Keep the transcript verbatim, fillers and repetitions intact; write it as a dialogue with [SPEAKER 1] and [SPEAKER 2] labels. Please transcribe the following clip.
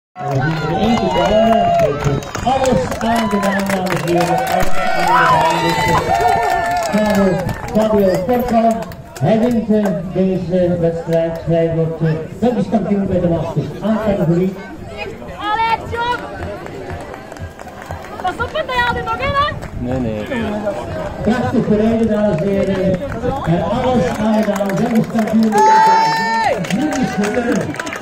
[SPEAKER 1] We zien er één keer bij. Alles aangedaan, dames en heren. Alles Fabio Portman. Hij wint deze wedstrijd. Hij wordt Belgisch kampioen bij de masters A-categorie.
[SPEAKER 2] Allee, John! Pas op met jou, die nog in, hè?
[SPEAKER 3] Nee, nee.
[SPEAKER 1] Prachtig gereden, dames en heren. En alles aangedaan. Belgisch kampioen. Julius Vermeulen.